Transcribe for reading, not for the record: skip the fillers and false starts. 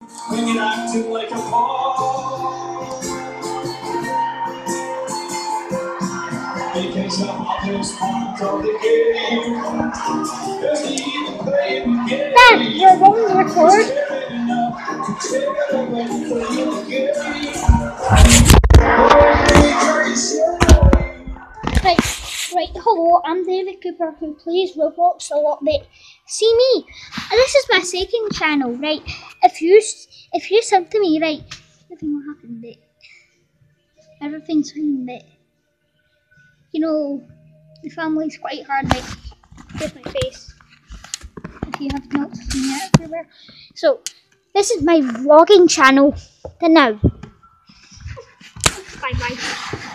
When you're acting like a ball, because the mother's part of the game. Doesn't even play the game. Dad, you're wrong to record. Fair enough to tell when you play the game. Right, hello, I'm David Cooper who plays Roblox a lot, but see me, this is my second channel, right? If you sub to me, right, nothing will happen, but everything's fine, but you know, the family's quite hard, like, here's my face, if you have not seen it everywhere. So, this is my vlogging channel, then now, bye bye.